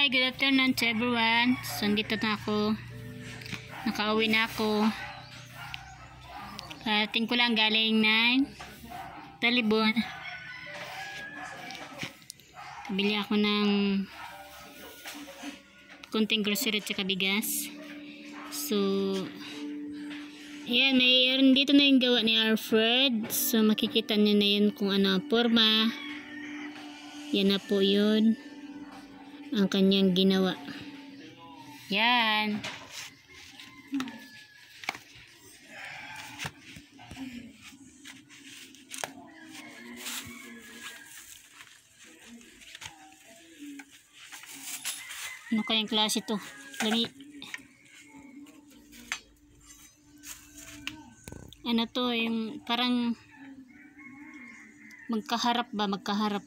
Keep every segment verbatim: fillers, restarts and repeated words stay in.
Hi, good afternoon to everyone. So, dito na ako. Nakauwi na ako. Ating ko lang galing ng Talibon. Bili ako ng konting grocery at saka bigas. So, yan, may dito na yung gawa ni Alfred. So, makikita nyo na yun kung ano ang forma. Yan na po yun ang kanyang ginawa. Yan. Ano kayang klase to? Lami. Ano to, yung parang magkaharap ba? Magkaharap.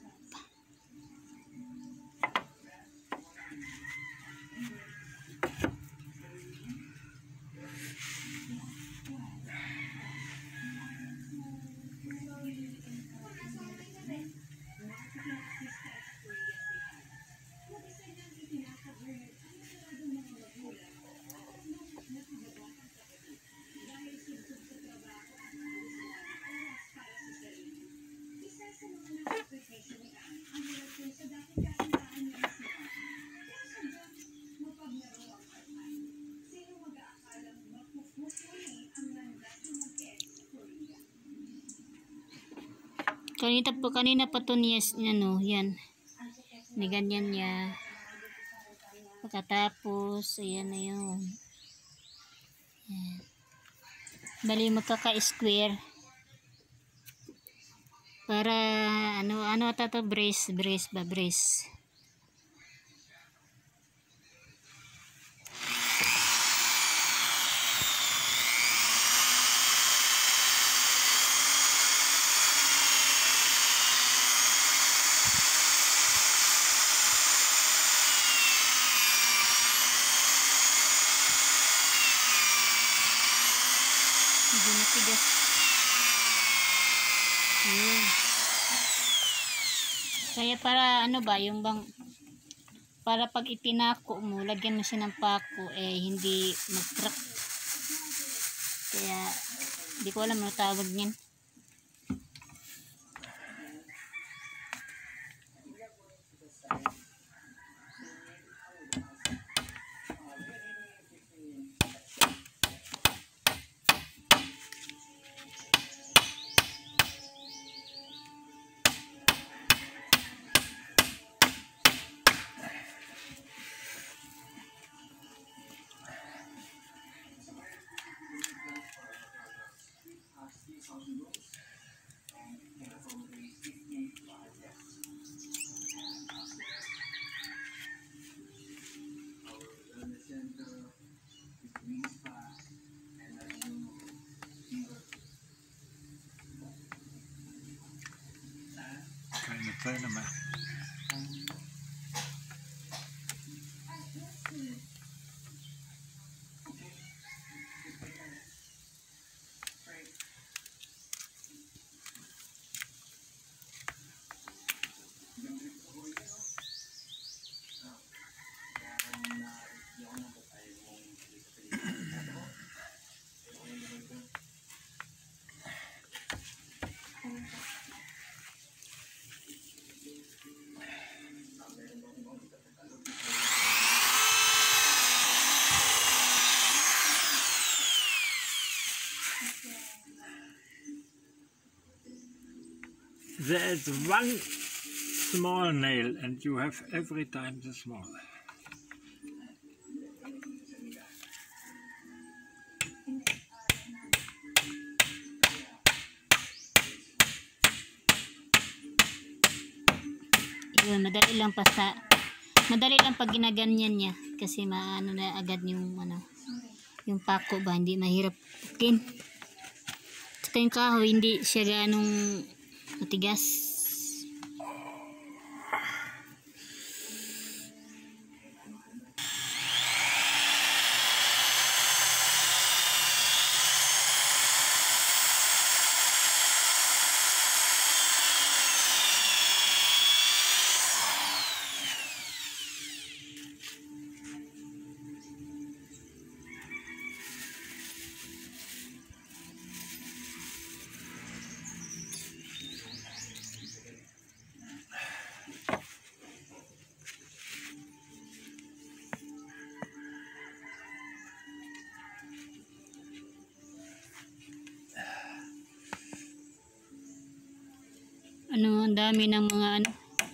Kanina po, kanina pa to niya, ano, yan. Ni ganyan niya. Pagkatapos, ayan na yun. Ayan. Bali, magkaka-square. Para, ano, ano ata to, brace, brace ba, brace. Medyo matigas. Yun. Kaya para ano ba, yung bang para pag ipinako mo, lagyan mo siya ng pako, eh hindi mag-crack. Kaya hindi ko alam ano tawag niyan. Keine Pläne mehr. There is one small nail and you have every time the small. Yun, madali lang pa sa madali lang pag ginaganyan niya kasi maano na agad yung ano yung pako ba, hindi mahirap pukin. Saka yung kahoy hindi siya ganong matigas. ang dami ng mga ano,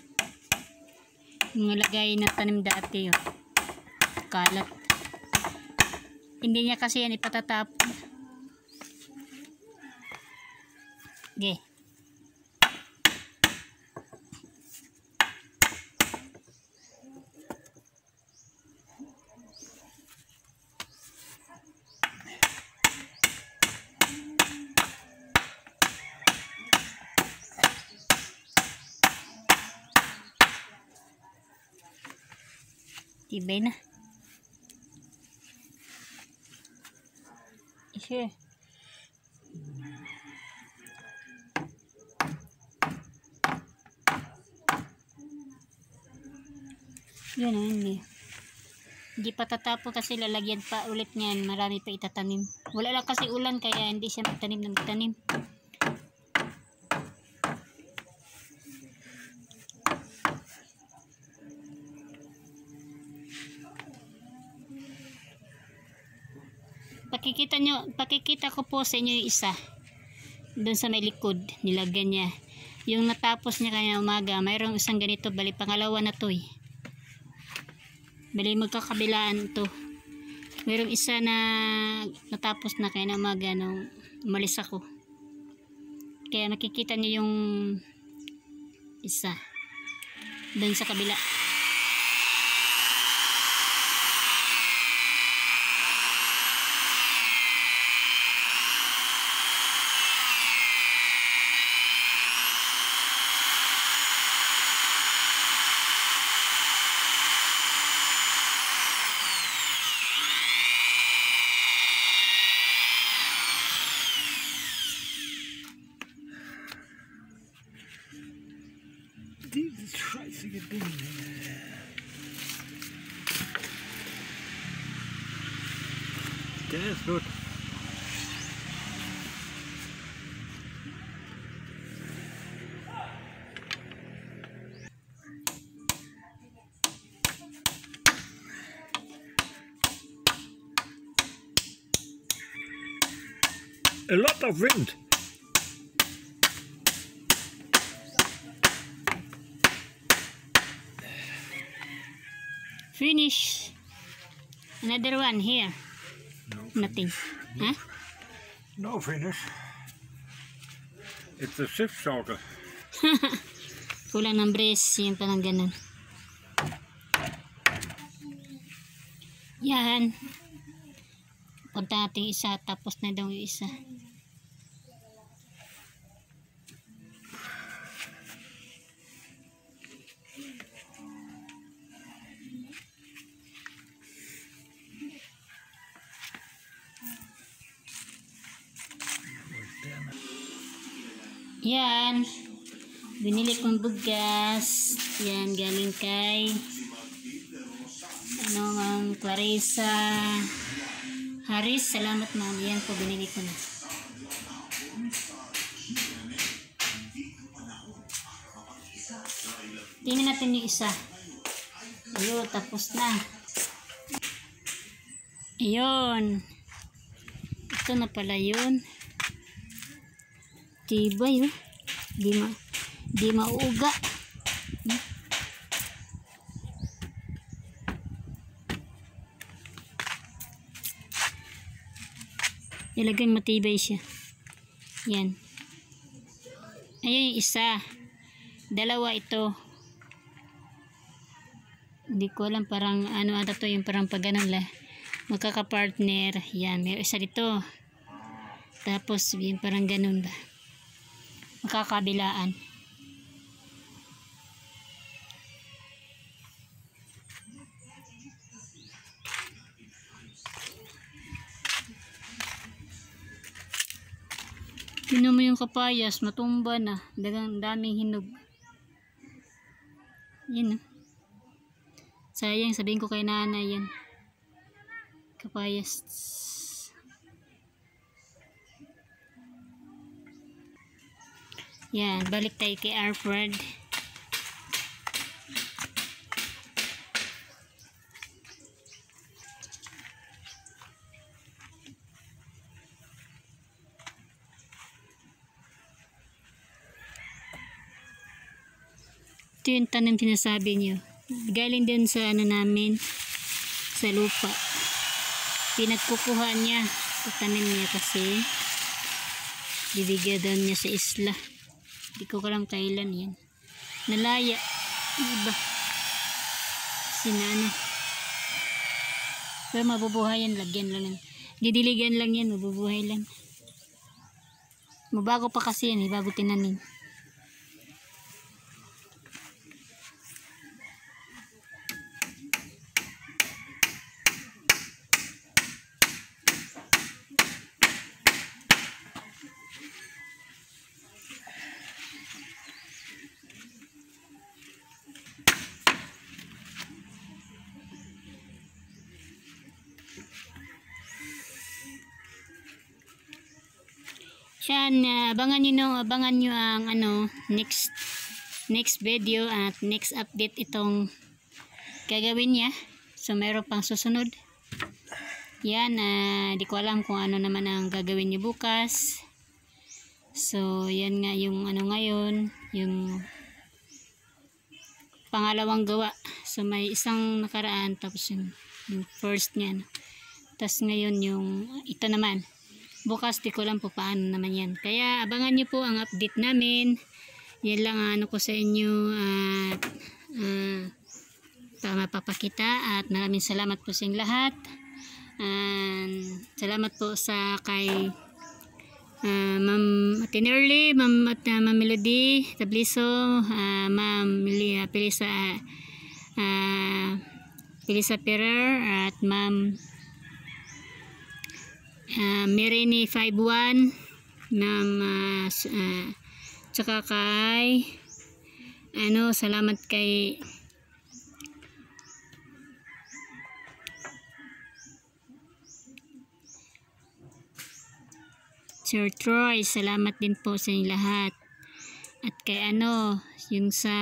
mga lagay na tanim dati, oh. Kalat. Hindi niya kasi yan ipatatapon. Okay. Tibay na. Sure. Yan o, hindi. Hindi pa tatapon kasi lalagyan pa ulit niyan. Marami pa itatanim. Wala lang kasi ulan kaya hindi siya magtanim ng magtanim. Pakikita nyo, pakikita ko po sa inyo yung isa. Doon sa may likod, nilagyan niya. Yung natapos niya kanya umaga, mayroong isang ganito, bali pangalawa na to eh. Bali magkakabilaan to. Mayroong isa na natapos na kaya na umaga nung umalis ako. Kaya makikita niyo yung isa. Doon sa kabila. Dieses scheißige Ding. Der ist gut. A lot of wind. Finish. Another one here. No Nothing. No, Huh? no finish. It's a shift shocker. Kulang ng brace. Yung parang ganun. Yan. Punta natin isa. Tapos na daw yung isa. Yan. Binili kong bugas. Yan, galing kay ano, Ma'am Clarissa Haris. Salamat, ma'am. Yan po, binili ko na. Tingnan natin yung isa. Ayun, tapos na. Ayun. Ito na pala yun. Tibay, oh. Di ma di mauuga. Hmm. Talagang matibay siya. Yan. Ayun yung isa. Dalawa ito. Hindi ko alam, parang ano ata to, yung parang pag ganun la. Magkaka-partner. Yan, may isa dito. Tapos yung parang ganun ba. Magkakabilaan. Tingnan mo yung kapayas, matumba na. Dagang daming hinog. Yan, oh. Sayang, sabihin ko kay nanay yan. Kapayas. Yan, balik tayo kay Alfred. Ito yung tanim sinasabi nyo. Galing din sa ano namin, sa lupa. Pinagkukuha niya sa tanim niya kasi bibigyan daw niya sa isla. Hindi ko alam kailan yan. Nalaya. Iba. Sinano. Pero mabubuhay yan. Lagyan lang. Didiligan lang yan. Mabubuhay lang. Mabago pa kasi yan. Bago tinanim. Yan, uh, abangan nyo no, abangan nyo ang ano, next next video at next update itong gagawin niya. So meron pang susunod. Yan, uh, di ko alam kung ano naman ang gagawin niyo bukas. So yan nga yung ano ngayon, yung pangalawang gawa. So may isang nakaraan tapos yung, yung first niyan. Tapos ngayon yung ito naman. Bukas di ko lang po paano naman yan. Kaya abangan nyo po ang update namin. Yan lang ano ko sa inyo at uh, uh, mapapakita. At maraming salamat po sa inyong lahat. And salamat po sa kay uh, Ma'am Tinerly, Ma'am at uh, Ma'am Melody Tabliso, uh, Ma'am uh, Pilisa uh, Pilisa Perer at Ma'am Uh, Merini five one Ma'am uh, uh, tsaka kay ano, salamat kay Sir Troy, salamat din po sa inyo lahat. At kay ano, yung sa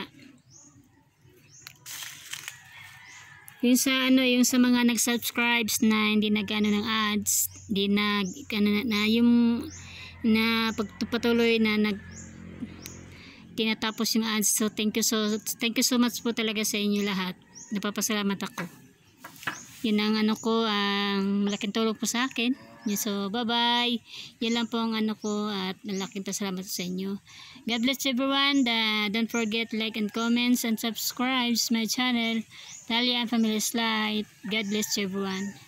yung sa ano, yung sa mga nag-subscribes na hindi nag-ano ng ads, hindi nag ano, na, na yung na pagpatuloy na nag tinatapos yung ads. So thank you so thank you so much po talaga sa inyo lahat. Napapasalamat ako. Yun ang ano ko, ang malaking tulong po sa akin. So bye bye. Yan lang po ang ano ko at malaking pasalamat sa inyo. God bless everyone. The, don't forget like and comments and subscribe my channel, Talia and Family Slide. God bless everyone.